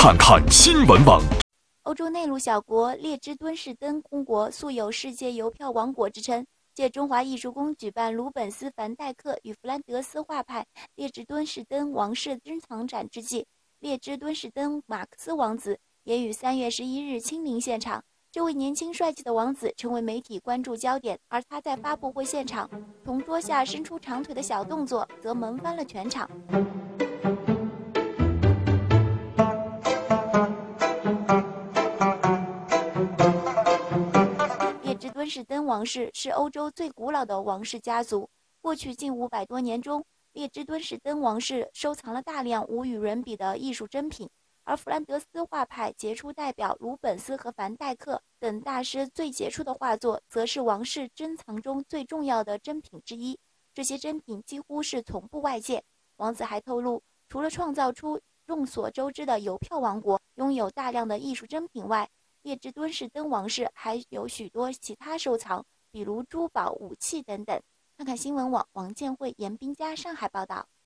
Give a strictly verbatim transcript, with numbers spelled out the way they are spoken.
看看新闻网。 欧洲内陆小国列支敦士登公国素有世界邮票王国之称，借中华艺术宫举办鲁本斯·凡戴克与弗兰德斯画派列支敦士登王室珍藏展之际，列支敦士登马克思王子也于三月十一日亲临现场。这位年轻帅气的王子成为媒体关注焦点，而他在发布会现场同桌下伸出长腿的小动作则萌翻了全场。列支敦士登王室是欧洲最古老的王室家族，过去近五百多年中，列支敦士登王室收藏了大量无与伦比的艺术珍品，而弗兰德斯画派杰出代表鲁本斯和凡戴克等大师最杰出的画作，则是王室珍藏中最重要的珍品之一。这些珍品几乎是从不外借。王子还透露，除了创造出众所周知的邮票王国，拥有大量的艺术珍品外，列支敦士登王室还有许多其他收藏，比如珠宝、武器等等。看看新闻网王建慧、严彬佳上海报道。